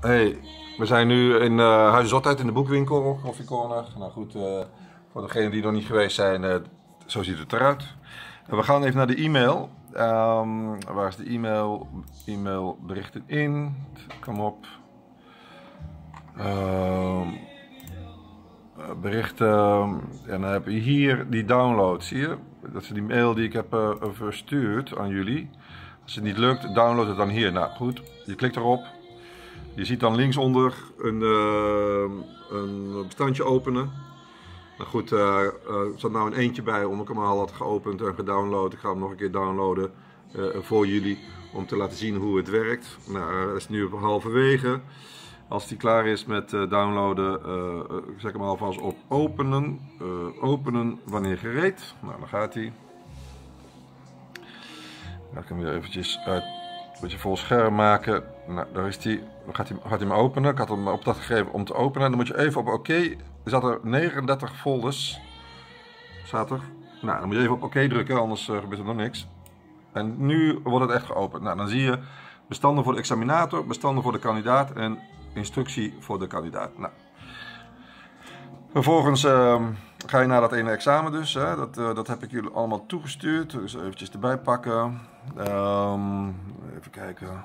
Hey, we zijn nu in Huis Zotheid in de boekwinkel, Coffee Corner. Nou goed, voor degenen die nog niet geweest zijn, zo ziet het eruit. We gaan even naar de e-mail. Waar is de e-mail? E-mail berichten in. Kom op. Berichten. En dan heb je hier die download, zie je? Dat is die mail die ik heb verstuurd aan jullie. Als het niet lukt, download het dan hier. Nou goed, je klikt erop. Je ziet dan linksonder een bestandje openen. Nou goed, er zat nou een eentje bij omdat ik hem al had geopend en gedownload. Ik ga hem nog een keer downloaden voor jullie om te laten zien hoe het werkt. Nou, hij is nu op halverwege. Als die klaar is met downloaden, zet ik hem alvast op openen. Openen wanneer gereed. Nou, dan gaat hij. Dan kan ik hem weer eventjes uit. Een beetje vol scherm maken. Nou, daar is die. Dan gaat hij hem openen. Ik had hem opdracht gegeven om te openen. Dan moet je even op oké. Er zaten 39 folders. Staat er. Nou, dan moet je even op oké drukken, anders gebeurt er nog niks. En nu wordt het echt geopend. Nou, dan zie je bestanden voor de examinator, bestanden voor de kandidaat en instructie voor de kandidaat. Nou. Vervolgens ga je naar dat ene examen dus. Hè. Dat heb ik jullie allemaal toegestuurd. Dus eventjes erbij pakken. Even kijken.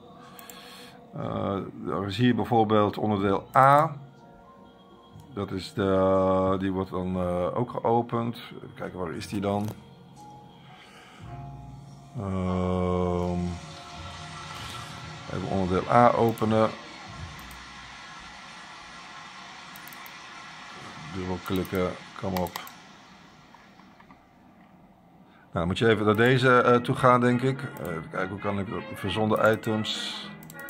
Er is hier bijvoorbeeld onderdeel A. Dat is die wordt dan ook geopend. Even kijken, waar is die dan? Even onderdeel A openen. Dubbelklikken, kom op. Nou, dan moet je even naar deze toe gaan, denk ik. Even kijken, hoe kan ik dat? Verzonden items.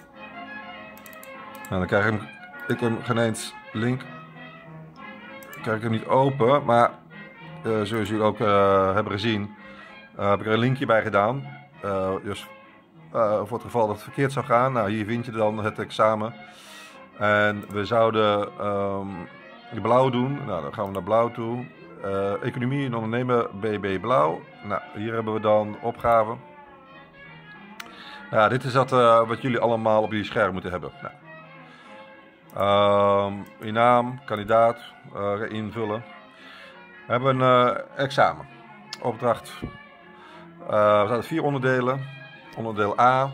Nou, dan krijg ik hem geen eens link. Krijg ik hem niet open, maar zoals jullie ook hebben gezien, heb ik er een linkje bij gedaan. Dus voor het geval dat het verkeerd zou gaan. Nou, hier vind je dan het examen. En we zouden de blauw doen. Nou, dan gaan we naar blauw toe. Economie en ondernemen BB blauw. Nou, hier hebben we dan opgaven. Ja, dit is wat jullie allemaal op jullie scherm moeten hebben. Nou. Je naam, kandidaat, invullen. We hebben een examen. Opdracht. Er zaten 4 onderdelen. Onderdeel A.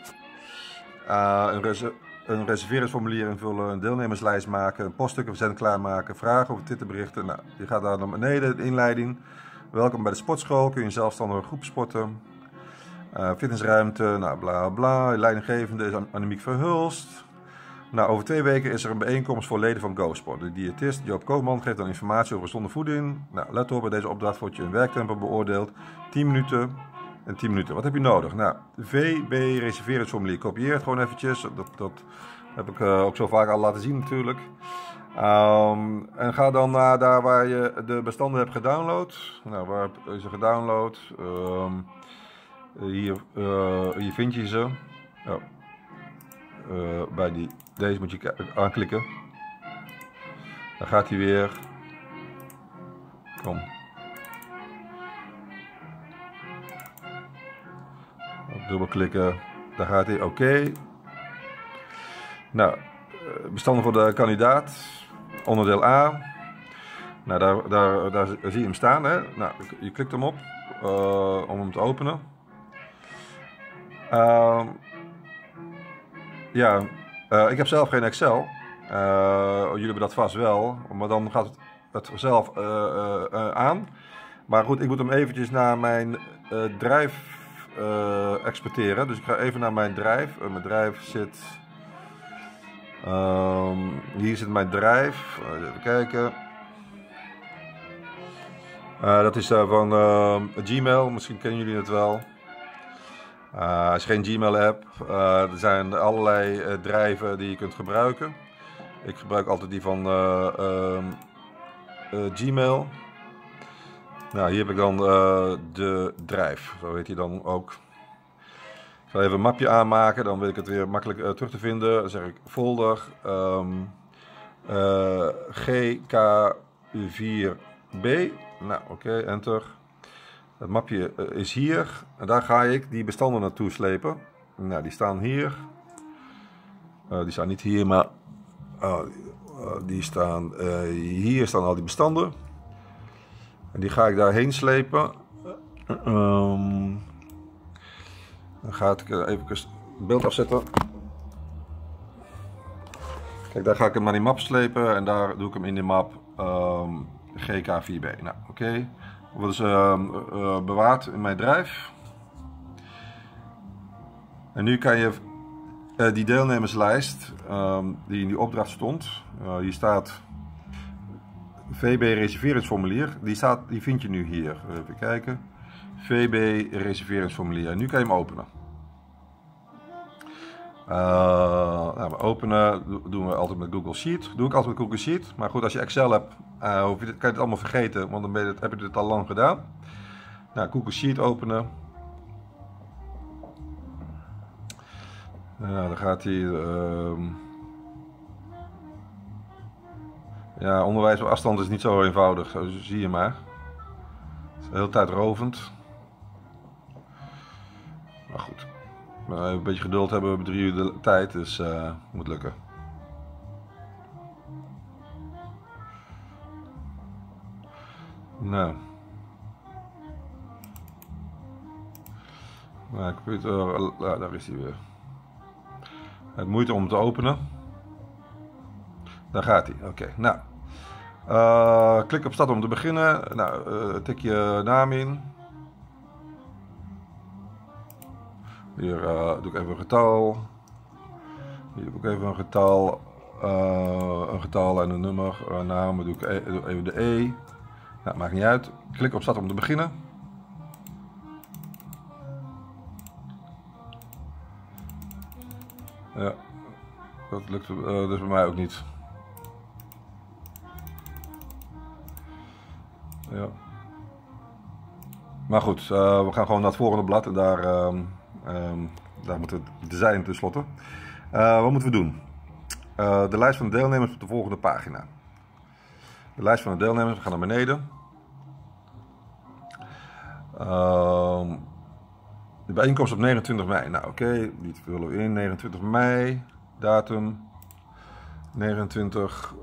Een reserveringsformulier invullen, een deelnemerslijst maken, een poststukken verzend klaarmaken, vragen over titelberichten. Nou, je gaat daar naar beneden, de inleiding. Welkom bij de sportschool, kun je een zelfstandige groep sporten. Fitnessruimte, nou bla bla. Leidinggevende is Annemiek Verhulst. Nou, over 2 weken is er een bijeenkomst voor leden van GoSport. De diëtist Joop Koopman geeft dan informatie over gezonde voeding. Nou, let op, bij deze opdracht wordt je een werktempo beoordeeld. 10 minuten en 10 minuten. Wat heb je nodig? Nou, VB reserveringsformulier. Kopieer het gewoon eventjes. Dat heb ik ook zo vaak al laten zien natuurlijk. En ga dan naar daar waar je de bestanden hebt gedownload. Nou, waar is ze gedownload? Hier vind je ze. Oh. Bij deze moet je aanklikken. Dan gaat hij weer. Kom. Dubbelklikken. Daar gaat hij. Oké. Nou, bestanden voor de kandidaat. Onderdeel A. Nou, daar zie je hem staan. Hè? Nou, je klikt hem op om hem te openen. Ja, ik heb zelf geen Excel. Jullie hebben dat vast wel, maar dan gaat het zelf aan. Maar goed, ik moet hem eventjes naar mijn drive exporteren. Dus ik ga even naar mijn drive. Mijn drive zit... hier zit mijn drive. Even kijken. Dat is van Gmail. Misschien kennen jullie het wel. Als je geen Gmail hebt, er zijn allerlei drijven die je kunt gebruiken. Ik gebruik altijd die van Gmail. Nou, hier heb ik dan de drijf, zo heet die dan ook. Ik ga even een mapje aanmaken, dan weet ik het weer makkelijk terug te vinden. Dan zeg ik folder GK4B. Nou, oké, enter. Het mapje is hier en daar ga ik die bestanden naartoe slepen. Nou, die staan hier. Die staan niet hier, maar die staan hier staan al die bestanden. En die ga ik daarheen slepen. Dan ga ik even het beeld afzetten. Kijk, daar ga ik hem naar die map slepen en daar doe ik hem in de map GK4B. Nou, oké. Wordt dus bewaard in mijn drive. En nu kan je die deelnemerslijst die in die opdracht stond, hier staat VB reserveringsformulier, die vind je nu hier. Even kijken. VB reserveringsformulier. En nu kan je hem openen. Nou, we openen doen we altijd met Google Sheet. Doe ik altijd met Google Sheet. Maar goed, als je Excel hebt, kan je het allemaal vergeten, want dan heb je dit al lang gedaan. Nou, Google Sheet openen. Nou, dan gaat hij. Ja, onderwijs op afstand is niet zo eenvoudig, zo zie je maar. Het is de hele tijd rovend. Maar goed. Een beetje geduld hebben, we hebben 3 uur de tijd, dus het moet lukken. Nou. Nou, computer, daar is hij weer. Het moeite om te openen. Daar gaat hij, oké. Nou. Klik op start om te beginnen. Nou, tik je naam in. Hier doe ik even een getal. Hier doe ik even een getal en een nummer. Naam doe ik even de E. Nou, maakt niet uit. Klik op start om te beginnen. Ja, dat lukt dus bij mij ook niet. Ja. Maar goed, we gaan gewoon naar het volgende blad en daar moet het zijn tenslotte. Wat moeten we doen? De lijst van de deelnemers op de volgende pagina. De lijst van de deelnemers, we gaan naar beneden. De bijeenkomst op 29 mei. Nou oké, die vullen we in. 29 mei, datum 29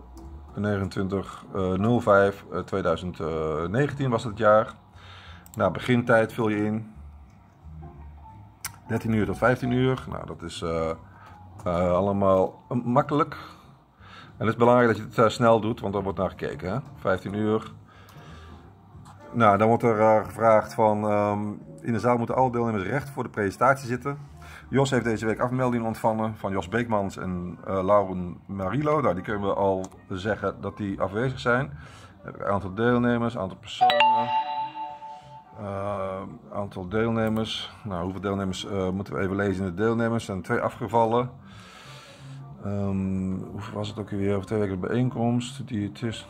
05 2019 was het jaar. Nou, begintijd vul je in. 13 uur tot 15 uur. Nou, dat is allemaal makkelijk. En het is belangrijk dat je het snel doet, want er wordt naar gekeken. Hè? 15 uur. Nou, dan wordt er gevraagd van... in de zaal moeten alle deelnemers recht voor de presentatie zitten. Jos heeft deze week afmelding ontvangen van Jos Beekmans en Lauren Marilo. Nou, die kunnen we al zeggen dat die afwezig zijn. Aantal deelnemers, aantal personen. Aantal deelnemers. Nou, hoeveel deelnemers moeten we even lezen in de deelnemers? Er zijn 2 afgevallen. Hoeveel was het ook weer? Over 2 weken de bijeenkomst. Die het is.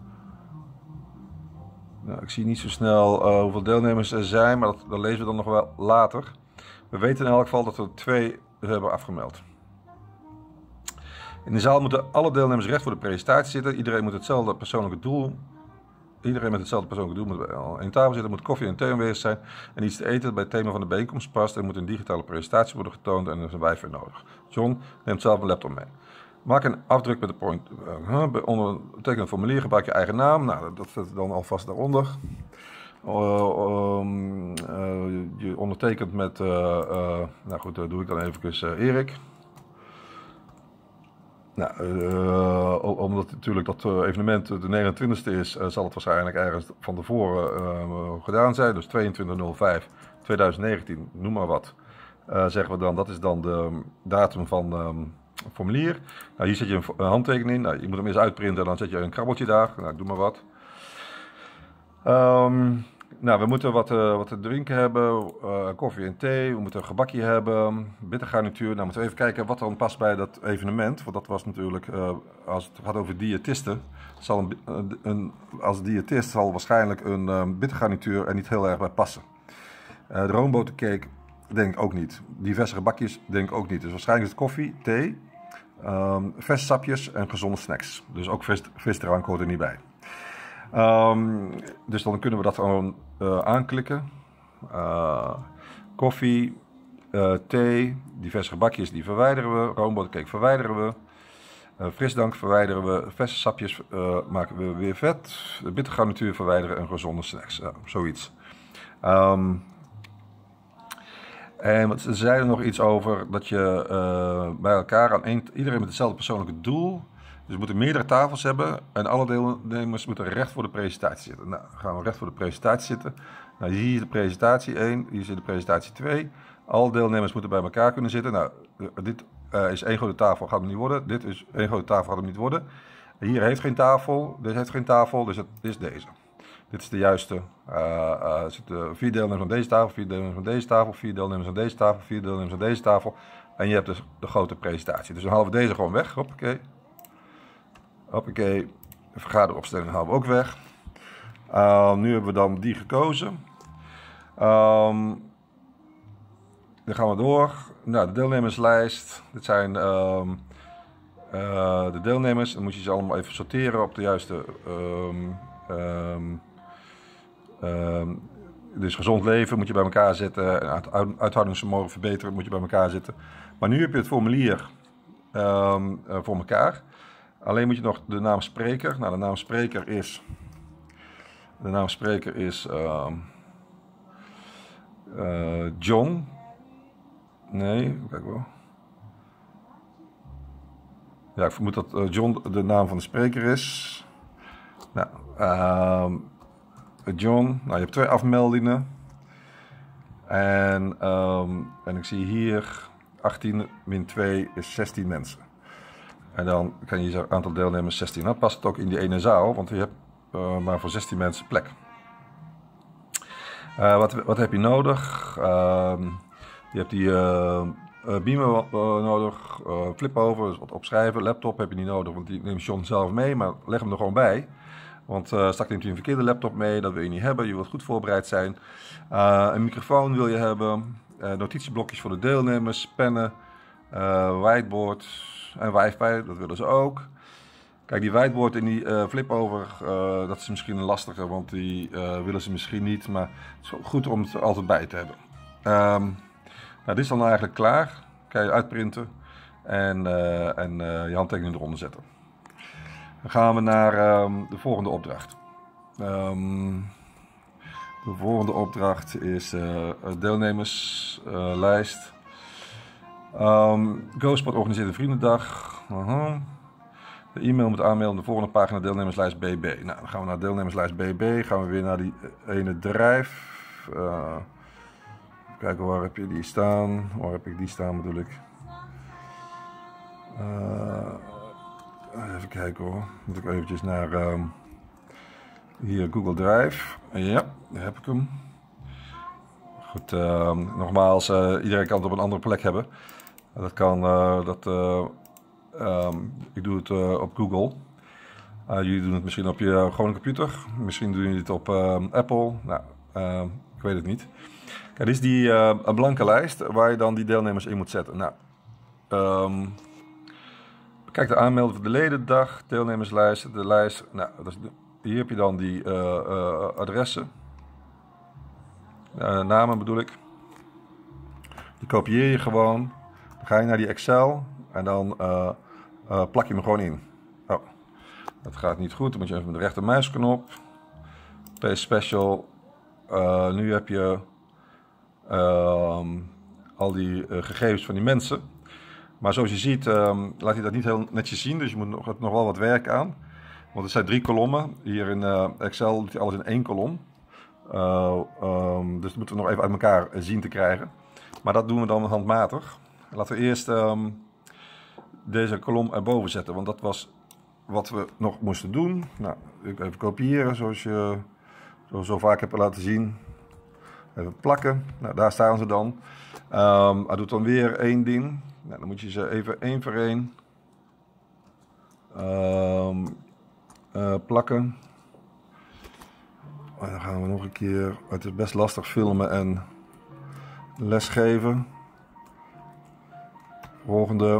Nou, ik zie niet zo snel hoeveel deelnemers er zijn, maar dat lezen we dan nog wel later. We weten in elk geval dat er 2 hebben afgemeld. In de zaal moeten alle deelnemers recht voor de presentatie zitten. Iedereen met hetzelfde persoonlijke doel moet aan één tafel zitten. Er moet koffie en thee aanwezig zijn en iets te eten dat bij het thema van de bijeenkomst past. Er moet een digitale presentatie worden getoond en er is een wifi nodig. John neemt zelf een laptop mee. Maak een afdruk met de point. Onderteken een formulier, gebruik je eigen naam. Nou, dat zet dan alvast daaronder. Je ondertekent met, nou goed, dat doe ik dan even Erik. Nou, omdat natuurlijk dat evenement de 29e is, zal het waarschijnlijk ergens van tevoren gedaan zijn. Dus 22/05/2019, noem maar wat. Zeggen we dan, dat is dan de datum van formulier. Nou, hier zet je een handtekening in. Nou, je moet hem eerst uitprinten, dan zet je een krabbeltje daar. Nou, doe maar wat. Nou, we moeten wat te drinken hebben, koffie en thee, we moeten een gebakje hebben, bittergarnituur. Nou, moeten we even kijken wat dan past bij dat evenement. Want dat was natuurlijk, als het gaat over diëtisten, als diëtist zal waarschijnlijk een bittergarnituur er niet heel erg bij passen. De roombotercake denk ik ook niet. Diverse gebakjes denk ik ook niet. Dus waarschijnlijk is het koffie, thee, vestsapjes en gezonde snacks. Dus ook visdrank hoort er niet bij. Dus dan kunnen we dat gewoon aanklikken. Koffie, thee, diverse gebakjes die verwijderen we. Roombotercake verwijderen we. Frisdrank verwijderen we. Verse sapjes maken we weer vet. De bittergarnituur verwijderen en gezonde snacks. Zoiets. En ze zeiden nog iets over dat je bij elkaar iedereen met hetzelfde persoonlijke doel. Dus we moeten meerdere tafels hebben en alle deelnemers moeten recht voor de presentatie zitten. Nou, dan gaan we recht voor de presentatie zitten. Nou, hier is de presentatie 1, hier zit de presentatie 2. Alle deelnemers moeten bij elkaar kunnen zitten. Nou, dit is één grote tafel, gaat het niet worden. Dit is één grote tafel, gaat het niet worden. Hier heeft geen tafel, dit heeft geen tafel, dus het is deze. Dit is de juiste. Er zitten 4 deelnemers aan deze tafel, 4 deelnemers aan deze tafel, 4 deelnemers aan deze tafel, 4 deelnemers aan deze tafel. En je hebt dus de grote presentatie. Dus dan halen we deze gewoon weg. Hoppakee. Hoppakee. De vergaderopstelling halen we ook weg. Nu hebben we dan die gekozen. Dan gaan we door. Nou, de deelnemerslijst. Dit zijn de deelnemers. Dan moet je ze allemaal even sorteren op de juiste. Dus gezond leven moet je bij elkaar zetten. En uithoudingsvermogen verbeteren moet je bij elkaar zetten. Maar nu heb je het formulier voor elkaar. Alleen moet je nog de naam spreker. Nou, de naam spreker is. John. Nee, kijk wel. Ja, ik vermoed dat John de naam van de spreker is. Nou, John. Nou, je hebt 2 afmeldingen. En ik zie hier 18 min 2 is 16 mensen. En dan kan je het aantal deelnemers 16. Dat past ook in die ene zaal, want je hebt maar voor 16 mensen plek. Wat heb je nodig? Je hebt die beamer nodig, flip-over, dus wat opschrijven. Laptop heb je niet nodig, want die neemt John zelf mee, maar leg hem er gewoon bij. Want straks neemt hij een verkeerde laptop mee, dat wil je niet hebben. Je wilt goed voorbereid zijn. Een microfoon wil je hebben. Notitieblokjes voor de deelnemers, pennen, whiteboard en wifi, dat willen ze ook. Kijk, die whiteboard en die flip-over, dat is misschien een lastige, want die willen ze misschien niet. Maar het is goed om het er altijd bij te hebben. Nou, dit is dan eigenlijk klaar. Kan je uitprinten en je handtekening eronder zetten. Dan gaan we naar de volgende opdracht. De volgende opdracht is deelnemerslijst. GoSport organiseert een vriendendag. De e-mail moet aanmelden op de volgende pagina deelnemerslijst BB. Nou, dan gaan we naar deelnemerslijst BB. Gaan we weer naar die ene drijf. Kijken, waar heb je die staan? Waar heb ik die staan bedoel ik? Even kijken hoor. Moet ik eventjes naar hier Google Drive. Ja, daar heb ik hem. Goed, nogmaals, iedereen kan het op een andere plek hebben. Dat kan, ik doe het op Google. Jullie doen het misschien op je gewone computer. Misschien doen jullie het op Apple. Nou, ik weet het niet. Kijk, dit is die een blanke lijst waar je dan die deelnemers in moet zetten. Nou, kijk, de aanmelden voor de ledendag, deelnemerslijst, de lijst. Nou, hier heb je dan die adressen. Namen bedoel ik. Die kopieer je gewoon. Dan ga je naar die Excel en dan plak je hem gewoon in. Oh, dat gaat niet goed. Dan moet je even met de rechtermuisknop. Paste Special. Nu heb je al die gegevens van die mensen. Maar zoals je ziet laat hij dat niet heel netjes zien. Dus je moet nog wel wat werk aan. Want er zijn 3 kolommen. Hier in Excel doet hij alles in 1 kolom. Dus dat moeten we nog even uit elkaar zien te krijgen. Maar dat doen we dan handmatig. Laten we eerst deze kolom erboven zetten. Want dat was wat we nog moesten doen. Nou, even kopiëren zoals je zo vaak heb laten zien. Even plakken. Nou, daar staan ze dan. Hij doet dan weer 1 ding. Nou, dan moet je ze even 1 voor 1 plakken. En dan gaan we nog een keer. Het is best lastig filmen en lesgeven. Volgende.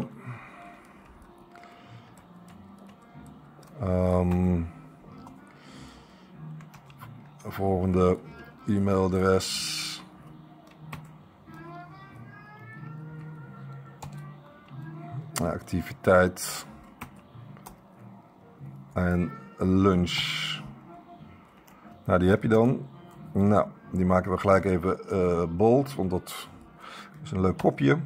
Volgende e-mailadres. activiteit en lunch. Nou, die heb je dan. Nou, die maken we gelijk even bold, want dat is een leuk kopje.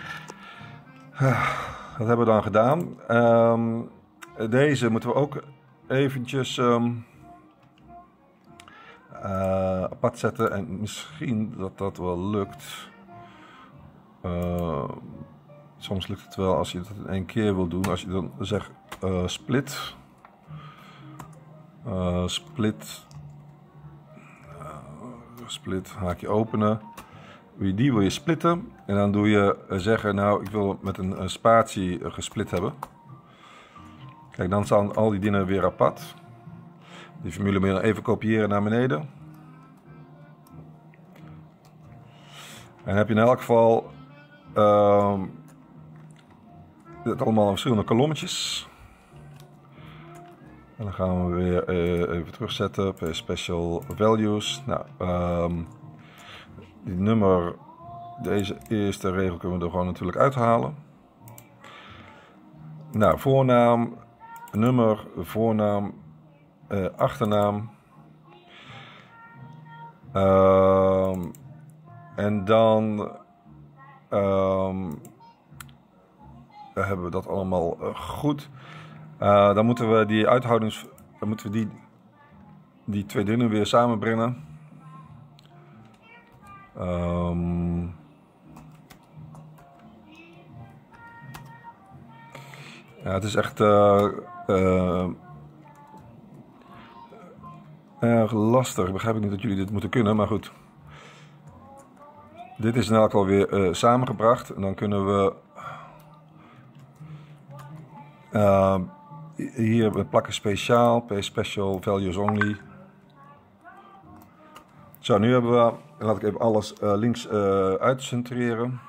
Dat hebben we dan gedaan. Deze moeten we ook eventjes apart zetten en misschien dat wel lukt. Soms lukt het wel als je het in één keer wil doen. Als je dan zegt split. Split, haakje openen. Die wil je splitten. En dan doe je zeggen, nou ik wil met een spatie gesplit hebben. Kijk, dan staan al die dingen weer apart. Die formule moet je dan even kopiëren naar beneden. En dan heb je in elk geval dit allemaal in verschillende kolommetjes. En dan gaan we weer even terugzetten bij special values. Nou, die nummer, deze eerste regel kunnen we er gewoon natuurlijk uithalen. Nou, voornaam, nummer, voornaam, achternaam. En dan hebben we dat allemaal goed. Dan moeten we die uithoudings, dan moeten we die twee dingen weer samenbrengen. Ja, het is echt erg lastig. Begrijp ik niet dat jullie dit moeten kunnen, maar goed. Dit is in elk geval weer samengebracht. En dan kunnen we hier we plakken speciaal, special values only. Zo, nu hebben we, laat ik even alles links uitcentreren.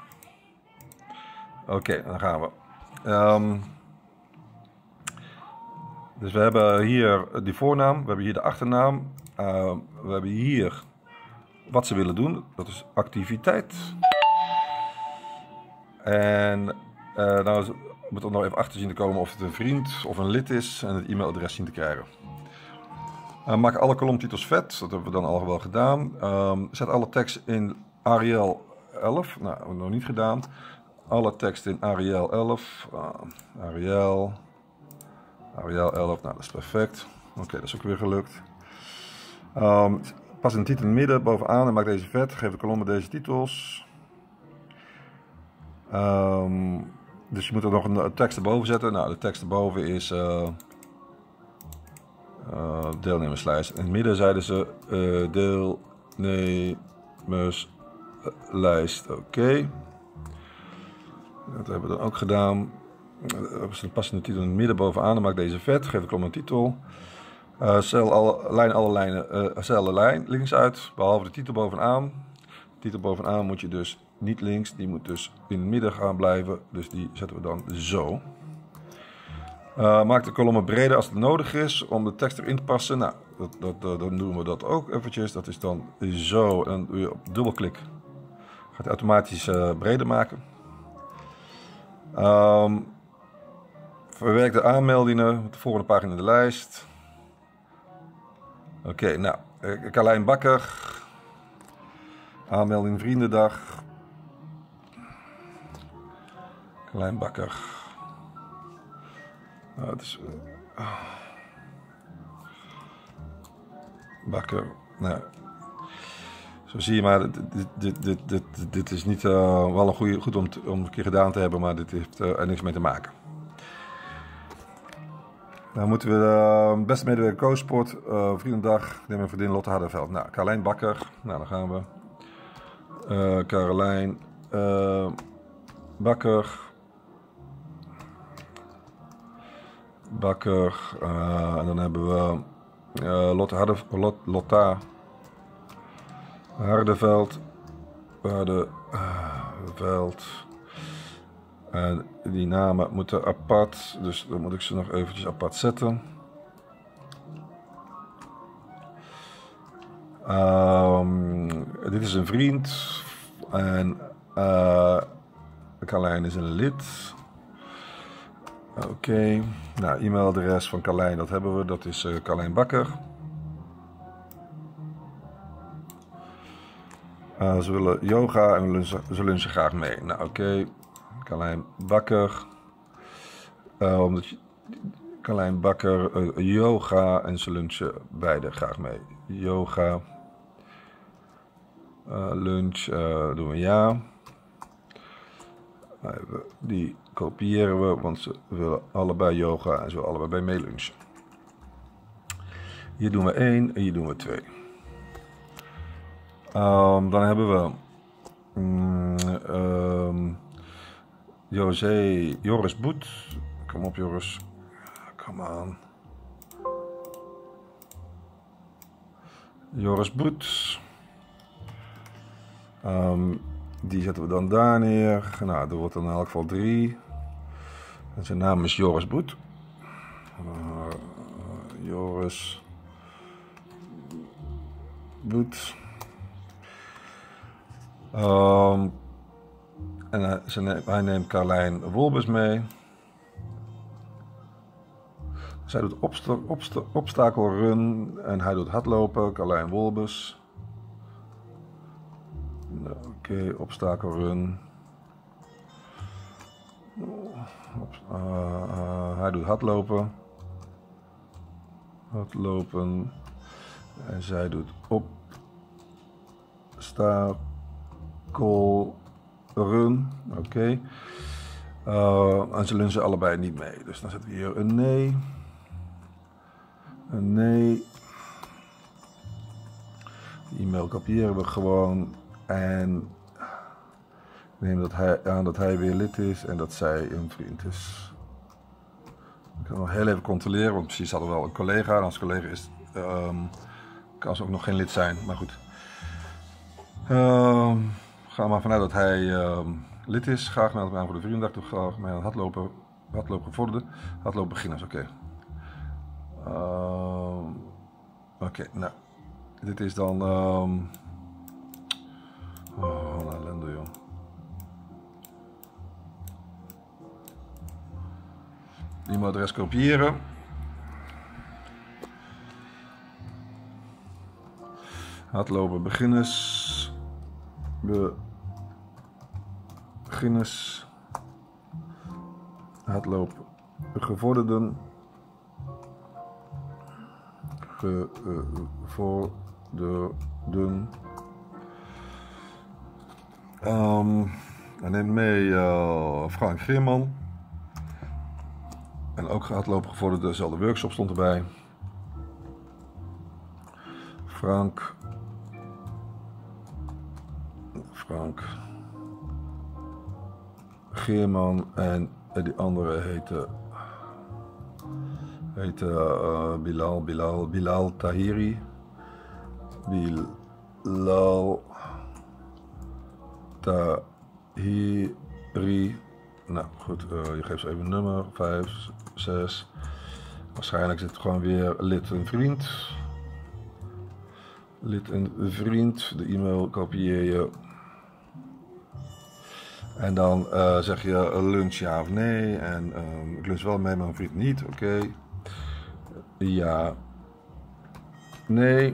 Oké, dan gaan we. Dus we hebben hier die voornaam, we hebben hier de achternaam, we hebben hier wat ze willen doen, dat is activiteit. En nou moet er nog even achter zien te komen of het een vriend of een lid is en het e-mailadres zien te krijgen. Maak alle kolomtitels vet, dat hebben we dan al wel gedaan. Zet alle tekst in Arial 11, nou, dat hebben we nog niet gedaan. Alle tekst in Arial 11, Arial 11, nou dat is perfect. Oké, dat is ook weer gelukt. Pas een titel in het midden, bovenaan en maak deze vet. Geef de kolommen deze titels. Dus je moet er nog een tekst erboven zetten. Nou, de tekst erboven is deelnemerslijst. In het midden zeiden ze deelnemerslijst. Oké. Dat hebben we dan ook gedaan. Pas een titel in het midden bovenaan en maak deze vet. Geef de kolom een titel. Cel alle lijnen, cel lijn links uit, behalve de titel bovenaan. De titel bovenaan moet je dus niet links, die moet dus in het midden gaan blijven. Dus die zetten we dan zo. Maak de kolommen breder als het nodig is om de tekst erin te passen. Nou, dan doen we dat ook eventjes. Dat is dan zo. En dan doe je op dubbelklik. Gaat het automatisch breder maken. Verwerk de aanmeldingen op de volgende pagina in de lijst. Oké, nou, Carlijn Bakker. Aanmelding Vriendendag. Carlijn Bakker. Nou, het is, Bakker. Nou, zo zie je maar, dit is niet wel een goed om een keer gedaan te hebben, maar dit heeft er niks mee te maken. Dan moeten we beste medewerker Co-sport, Vriendendag, neem mijn vriendin Lotte Hardenveld. Nou, Carlijn Bakker, nou dan gaan we. Carlijn Bakker. En dan hebben we Lotta Hardenveld. En die namen moeten apart, dus dan moet ik ze nog eventjes apart zetten. Dit is een vriend en Carlijn is een lid. Oké. Nou, e-mailadres van Carlijn, dat hebben we. Dat is Carlijn Bakker. Ze willen yoga en ze lunchen graag mee. Nou, oké. Carlijn Bakker. Carlijn Bakker, yoga en ze lunchen beide graag mee. Yoga, lunch, doen we ja. Die kopiëren we, want ze willen allebei yoga en ze willen allebei bij mee lunchen. Hier doen we 1 en hier doen we 2. Dan hebben we Joris Boet. Kom op Joris. Come on. Joris Boet. Die zetten we dan daar neer. Nou, dat wordt dan in elk geval 3. En zijn naam is Joris Boet. Joris Boet. En hij neemt Carlijn Wolbers mee. Zij doet obstakelrun en hij doet hardlopen. Carlijn Wolbers. Oké, obstakelrun. Hij doet hardlopen. Hardlopen. En zij doet obstakelrun. Oké. En ze lunchen allebei niet mee. Dus dan zetten we hier een nee. Een nee. E-mail kopiëren we gewoon. En neem aan dat hij weer lid is en dat zij een vriend is. Ik kan nog heel even controleren, want precies hadden we wel een collega. En als collega is, kan ze ook nog geen lid zijn. Maar goed. Ga maar vanuit dat hij lid is. Graag meld me aan voor de vriendendag. Toch graag mee aan het hardlopen gevorderden. Hardlopen beginners, oké. Oké, nou. Dit is dan... oh, een ellende, joh. E-mailadres kopiëren. Hardlopen beginners. Hardlopen gevorderden. Gevorderden. Hij neemt mee Frank Geerman. En ook hardlopen gevorderd, dezelfde workshop stond erbij. Frank Geerman en die andere heette Bilal Tahiri. Bilal Tahiri. Nou goed, je geeft ze even een nummer. 5, 6. Waarschijnlijk zit het gewoon weer lid en vriend. Lid en vriend. De e-mail kopieer je. En dan zeg je lunch ja of nee. En ik lunch wel mee, maar mijn vriend niet. Oké. Ja. Nee.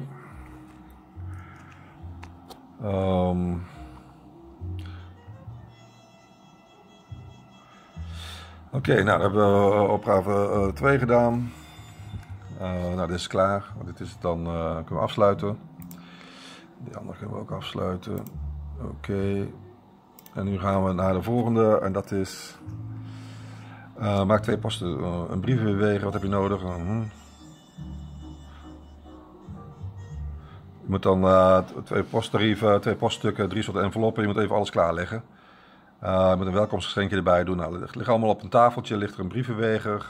Oké, nou, dan hebben we opgave 2 gedaan. Nou, dit is klaar. Dit is het dan, kunnen we afsluiten. Die andere kunnen we ook afsluiten. Oké. En nu gaan we naar de volgende. En dat is... maak 2 posten. Een brief bewegen. Wat heb je nodig? Je moet dan 2 posttarieven, 2 poststukken, 3 soorten enveloppen. Je moet even alles klaarleggen. Je moet een welkomstgeschenkje erbij doen. Nou, het ligt allemaal op een tafeltje. Ligt er een brievenweger.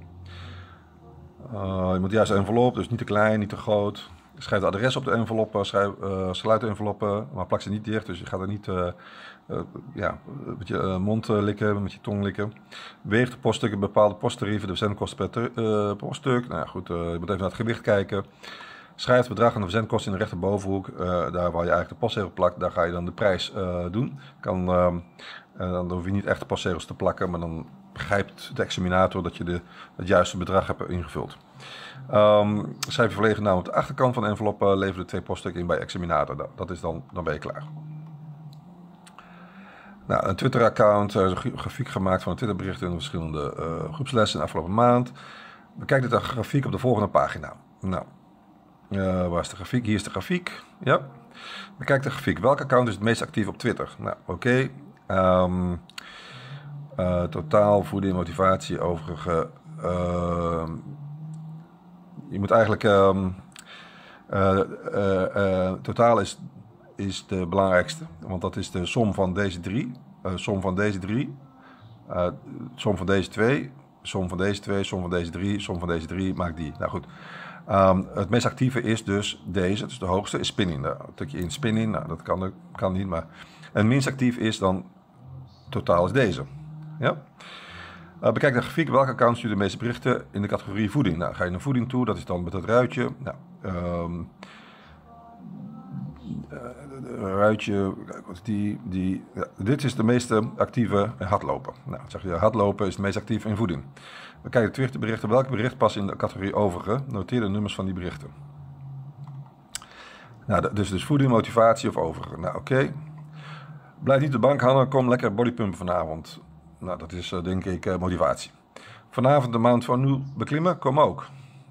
Je moet juist een envelop, dus niet te klein, niet te groot. Schrijf het adres op de enveloppen. Sluit de enveloppen, maar plak ze niet dicht. Dus je gaat er niet met je mond likken, met je tong likken. Weeg de poststukken, bepaalde posttarieven, de verzendkosten per poststuk. Nou ja, goed, je moet even naar het gewicht kijken. Schrijf het bedrag aan de verzendkosten in de rechterbovenhoek. Daar waar je eigenlijk de postzegel plakt, daar ga je dan de prijs doen. Dan hoef je niet echt de postzegels te plakken, maar dan begrijpt de examinator dat je het juiste bedrag hebt ingevuld. Schrijf je volledige naam op de achterkant van de envelop, lever de 2 poststukken in bij examinator. Dat is dan ben je klaar. Nou, een Twitter-account, een grafiek gemaakt van de Twitterberichten in de verschillende groepslessen de afgelopen maand. Bekijk de grafiek op de volgende pagina. Nou, waar is de grafiek? Hier is de grafiek. Ja. Bekijk de grafiek. Welk account is het meest actief op Twitter? Nou, oké. Totaal, voeding, motivatie, overige. Je moet eigenlijk. Totaal is de belangrijkste, want dat is de som van deze 3. Som van deze 3. Som van deze 2. Som van deze 2. Som van deze 3. Som van deze 3 maakt die. Nou goed. Het meest actieve is dus deze. Dus de hoogste is spinning. Nou, tik je in spinning. Nou, dat kan niet. Maar en minst actief is dan totaal is deze. Ja? Bekijk de grafiek. Welke account stuurt de meeste berichten in de categorie voeding? Nou, ga je naar voeding toe. Dat is dan met het ruitje. Nou, ruitje. Ja, dit is de meeste actieve hardlopen. Nou, zeg je, hardlopen is het meest actief in voeding. Bekijk de Twitterberichten. Welk bericht past in de categorie overige? Noteer de nummers van die berichten. Nou, dus voeding, motivatie of overige. Nou, oké. Blijf niet op de bank hangen. Kom lekker bodypumpen vanavond. Nou, dat is denk ik motivatie. Vanavond de Mount Vanu beklimmen. Kom ook.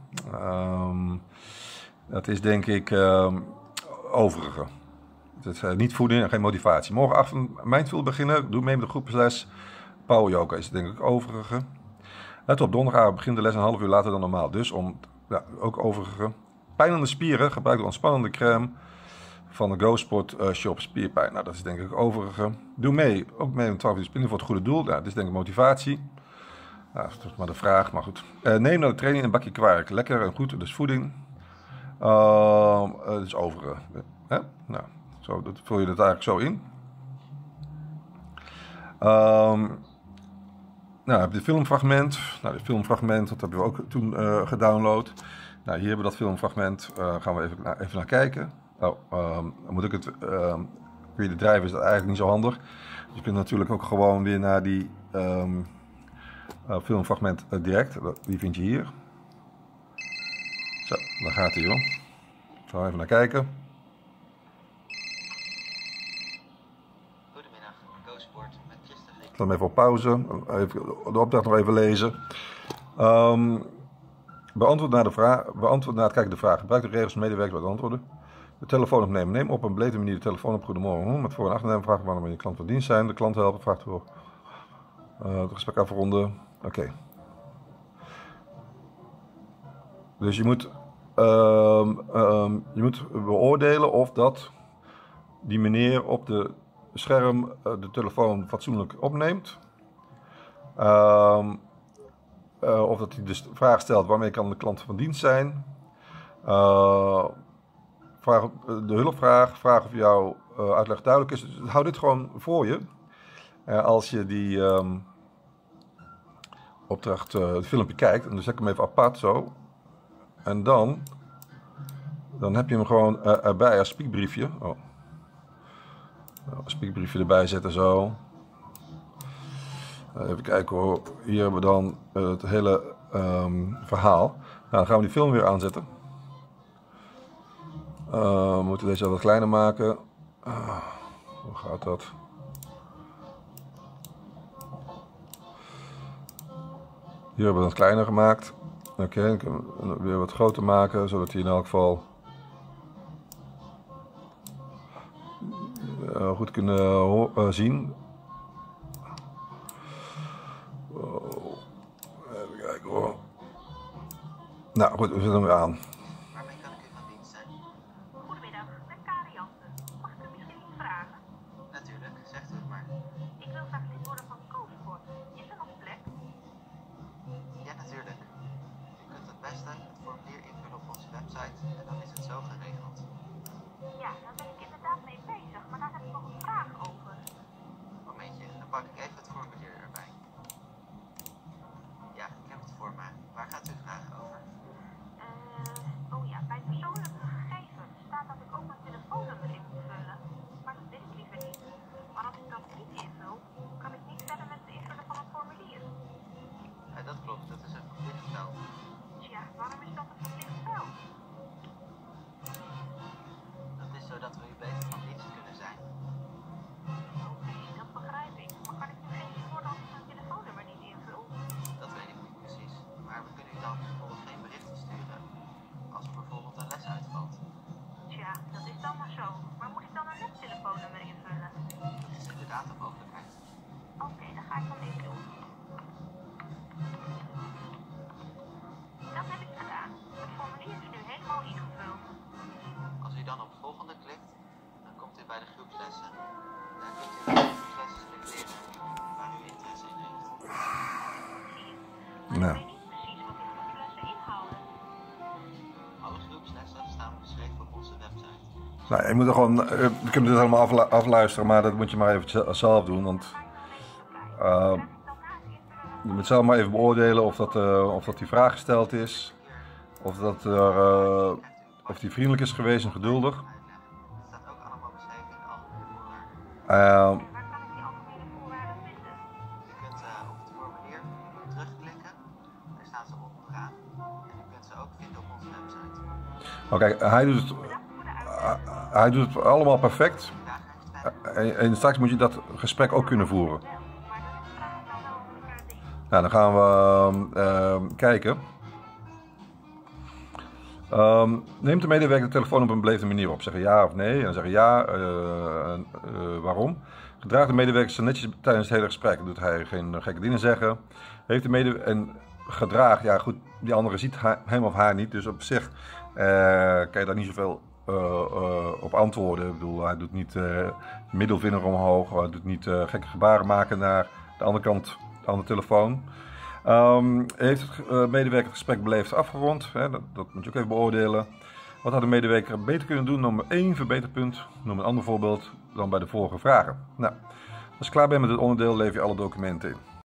Dat is denk ik overige. Het is niet voeding en geen motivatie. Morgen 8 Mindful beginnen. Doe mee met de groepsles. Power yoga is denk ik overige. Let op, donderdagavond begint de les een half uur later dan normaal. Dus ook overige. Pijn aan de spieren. Gebruik de ontspannende crème van de GoSport Shop Spierpijn. Nou, dat is denk ik overige. Doe mee. Ook mee met 12 uur spinnen voor het goede doel. Nou, dat is denk ik motivatie. Nou, dat is maar de vraag, maar goed. Neem naar de training een bakje kwark. Lekker en goed, dus voeding. Dat is overige. Nou, zo vul je dat eigenlijk zo in. Nou, heb je het filmfragment. Nou, dit filmfragment, dat hebben we ook toen gedownload. Nou, hier hebben we dat filmfragment. Gaan we even naar kijken. Moet ik het... Via de drive is dat eigenlijk niet zo handig. Dus je kunt natuurlijk ook gewoon weer naar die filmfragment direct. Die vind je hier. Zo, daar gaat hij, hoor. Gaan we even naar kijken. Goedemiddag, GoSport met Christen. Ik laat hem even op pauze. Even de opdracht nog even lezen. Beantwoord na het kijken de vraag. Gebruik de regels van medewerkers bij het antwoorden. De telefoon opnemen. Neem op een beleefde manier de telefoon op. Goedemorgen. Met voor- en achternaam vragen waarom je klant van dienst zijn. De klant helpen. Vraagt voor het gesprek afronden. Oké. Dus je moet beoordelen of dat die meneer op de scherm de telefoon fatsoenlijk opneemt. Of dat hij de vraag stelt waarmee kan de klant van dienst zijn. De hulpvraag, vraag of jouw uitleg duidelijk is. Dus hou dit gewoon voor je. Als je die opdracht, het filmpje kijkt. En dan zet ik hem even apart zo. En dan heb je hem gewoon erbij als spiekbriefje. Oh. Een spiekbriefje erbij zetten zo. Even kijken hoor. Hier hebben we dan het hele verhaal. Nou, dan gaan we die film weer aanzetten. We moeten deze wat kleiner maken. Hoe gaat dat? Hier hebben we het kleiner gemaakt. Oké, ik kan hem weer wat groter maken, zodat hij in elk geval goed kunnen zien. Even kijken hoor. Nou goed, we zetten hem weer aan. Waarmee kan ik u van dienst zijn? Goedemiddag, met Kari Jansen. Mag ik u misschien iets vragen? Natuurlijk, zegt u het maar. Ik wil graag lid worden van GoSport. Is er nog plek? Ja, natuurlijk. U kunt het beste het formulier invullen op onze website en dan is het zo geregeld. Ja, daar ben ik inderdaad mee bezig, maar daar heb ik nog een vraag over. Momentje, dan pak ik even het formulier erbij. Ja, ik heb het voor me. Waar gaat uw vraag over? Oh ja, bij persoonlijke gegevens staat dat ik ook mijn telefoonnummer in moet vullen. Maar dat wil ik liever niet. Maar als ik dat niet invul, kan ik niet verder met het invullen van het formulier. dat is een verplicht veld. Tja, waarom is dat een verplicht veld? Dat is zodat we u beter van dienst kunnen zijn. Oké, dat begrijp ik. Maar kan ik nu geen voor als ik mijn telefoonnummer niet invul? Dat weet ik niet precies, maar we kunnen u dan bijvoorbeeld geen berichten sturen als er bijvoorbeeld een les uitvalt. Tja, dat is dan maar zo. Maar moet ik dan een neptelefoonnummer invullen? Dat is inderdaad een mogelijkheid. Oké, dan ga ik dan even doen. Dat heb ik gedaan. Het formulier is nu helemaal ingevuld. Als u dan op volgende klikt, dan komt u bij de groepslessen. Daar kunt u de groepslessen selecteren waar u interesse in heeft. Maar Nou. ik weet niet precies wat die groepslessen inhouden. Alle groepslessen staan beschreven op onze website. Nou, je moet er gewoon, je kunt dit helemaal afluisteren, maar dat moet je maar even zelf doen. Want je moet zelf maar even beoordelen of dat die vraag gesteld is. Of of die vriendelijk is geweest en geduldig. Het staat ook allemaal beschreven in de algemene voorwaarden. Uh, Waar kan ik die algemene voorwaarden vinden? U kunt op het formulier terugklikken, daar staan ze onderaan. En u kunt ze ook vinden op onze website. Kijk, hij doet het allemaal perfect. Vragen heeft En straks moet je dat gesprek ook kunnen voeren. Maar dat is vragen dan wel over elkaar ding. Nou, dan gaan we kijken. Neemt de medewerker de telefoon op een beleefde manier op? Zeggen ja of nee? En dan zeggen ja, waarom? Gedraagt de medewerker zich netjes tijdens het hele gesprek? Doet hij geen gekke dingen zeggen? Heeft de medewerker... En gedrag, ja goed, die andere ziet hem of haar niet. Dus op zich kan je daar niet zoveel op antwoorden. Ik bedoel, hij doet niet middelvinger omhoog. Hij doet niet gekke gebaren maken naar de andere kant, de andere telefoon. Heeft het medewerker het gesprek beleefd afgerond? Hè? Dat moet je ook even beoordelen. Wat had de medewerker beter kunnen doen? Noem 1 verbeterpunt. Noem een ander voorbeeld dan bij de vorige vragen. Nou, als je klaar bent met dit onderdeel, lever je alle documenten in.